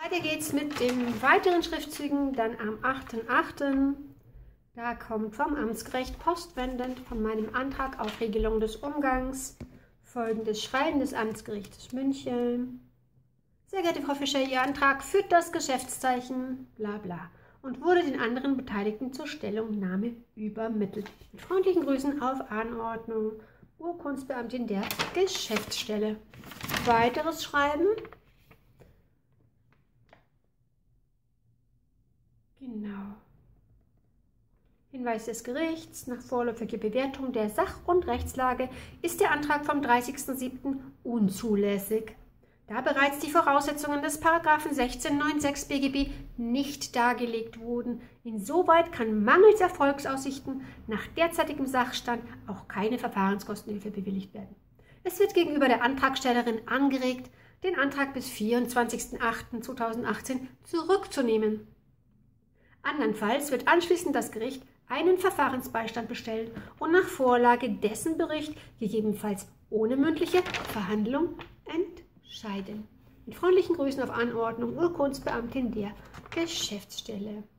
Weiter geht's mit den weiteren Schriftzügen, dann am 8.8. Da kommt vom Amtsgericht postwendend von meinem Antrag auf Regelung des Umgangs folgendes Schreiben des Amtsgerichtes München. Sehr geehrte Frau Fischer, Ihr Antrag führt das Geschäftszeichen bla bla und wurde den anderen Beteiligten zur Stellungnahme übermittelt. Mit freundlichen Grüßen auf Anordnung, Urkundsbeamtin der Geschäftsstelle. Weiteres Schreiben. Genau. Hinweis des Gerichts: Nach vorläufiger Bewertung der Sach- und Rechtslage ist der Antrag vom 30.07. unzulässig, da bereits die Voraussetzungen des § 1696 BGB nicht dargelegt wurden. Insoweit kann mangels Erfolgsaussichten nach derzeitigem Sachstand auch keine Verfahrenskostenhilfe bewilligt werden. Es wird gegenüber der Antragstellerin angeregt, den Antrag bis 24.08.2018 zurückzunehmen. Andernfalls wird anschließend das Gericht einen Verfahrensbeistand bestellen und nach Vorlage dessen Bericht, gegebenenfalls ohne mündliche Verhandlung, entscheiden. Mit freundlichen Grüßen auf Anordnung, Urkundsbeamtin der Geschäftsstelle.